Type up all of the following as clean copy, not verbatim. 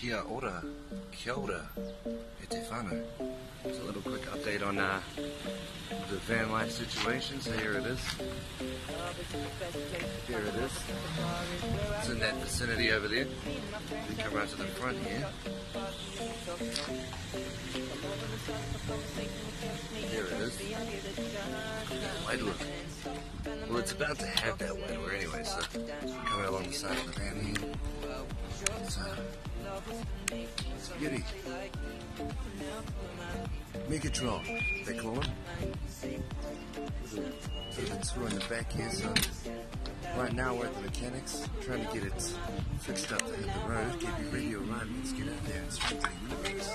Kia ora, kia ora, e te whānau. Just a little quick update on the van life situation. So here it is. Here it is. It's in that vicinity over there. We come right to the front here. Here it is. Wide look. Well, it's about to have that wide look anyway, so coming along the side of the van here. It's a beauty. Megatron, they call him. Little tour in the back here, so right now we're at the mechanics, trying to get it fixed up to hit the road. KB Radio Run, let's get out there and straight to the universe.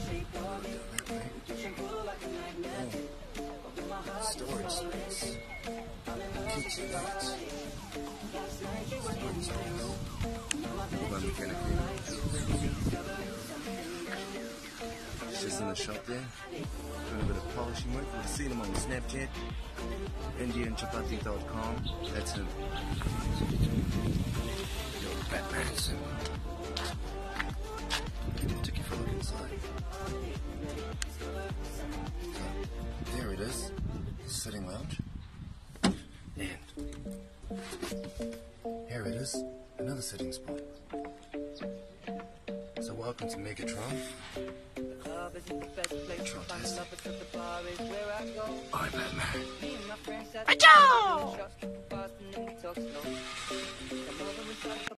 Storage space. Kitchen lights. Storage space. Hold on, mechanic here. Just in the shop there, doing a bit of polishing work. We've seen him on Snapchat, indianchapati.com. That's him. Yo, Batman symbol. Took you for a look inside. So, there it is, his sitting lounge. And here it is, another sitting spot. So welcome to Megatron. I'm Batman. Achoo!